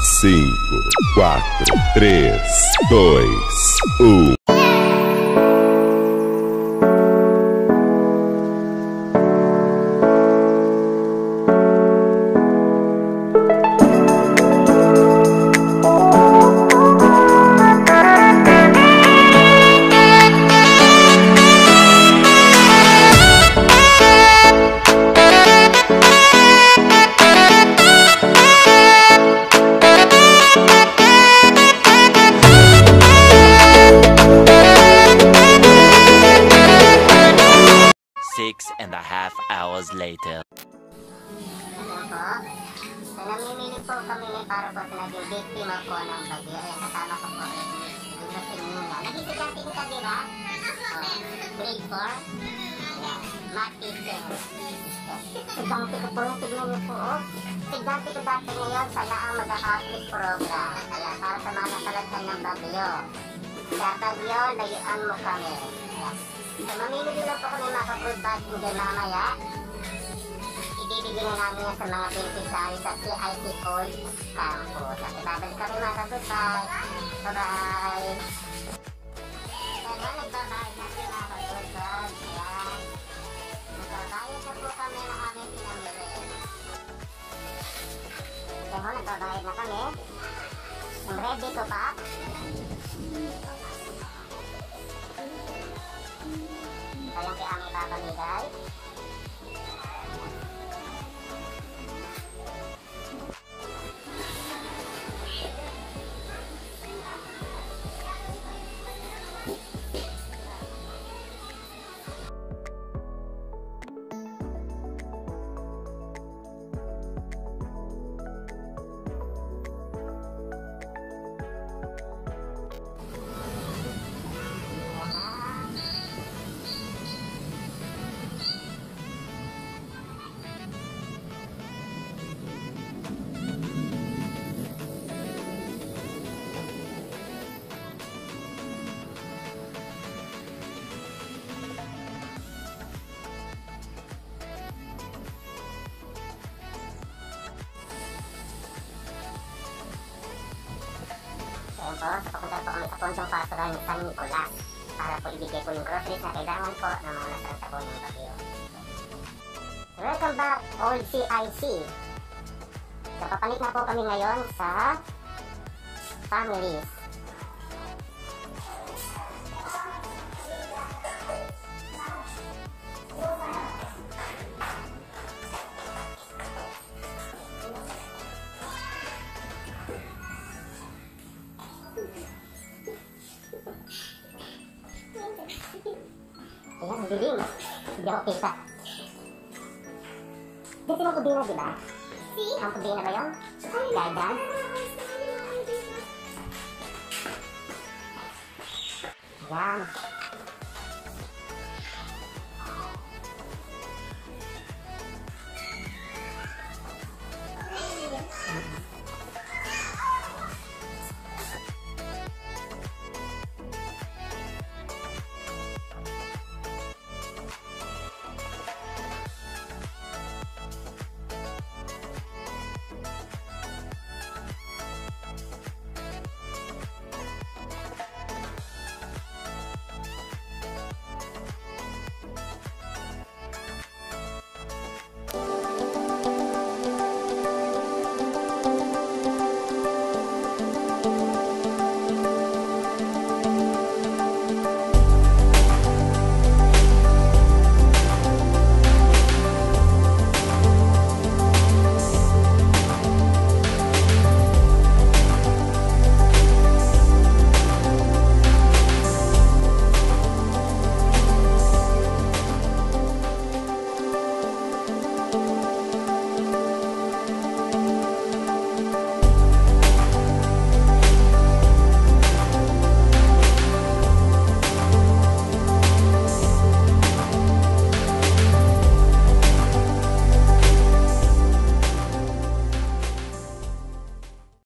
5, 4, 3, 2, 1. And a half hours later. Ayan po. So, namimili po kami para po sa naging biktima po ng bagyo. Ayan, kasama ko po. Lusin muna. Naging estudyante ka, di ba? Grade 4. Ayan. Math teacher. Estudyante ko po yung tignan niyo po. Estudyante ko dati ngayon sa laang mag-a-outreach program. Ayan, para sa mga nakalagtan ng bagyo. Sa bagyo, layuan mo kami. Ayan. So, mamimili lang po kami mga ka-fruit basket dyan mamaya. Ibibigay na namin yan sa mga beneficiary sa CIT Old Campus. At ibabalik kami mga ka-fruit basket. Bye-bye! Ayan, nagbabayad na kami mga ka-fruit basket. Ayan. Nagbabayad na po kami ng aming pinamili. Ayan, nagbabayad na kami. Ready to pack? Ayan kay aming papamigay. Ayan po, sa papunta po kami sa Pontong Pastoral ng San Nicolas para po ibigay po yung groceries na kailangan po ng mga nasaranta po ng bagyo. Welcome back, Old CIC! So, papalit na po kami ngayon sa families. Ayan, ang dilim. Hindi ako kita. Dito yung kubina, diba? Ang kubina ba yun? Guidance? Ayan.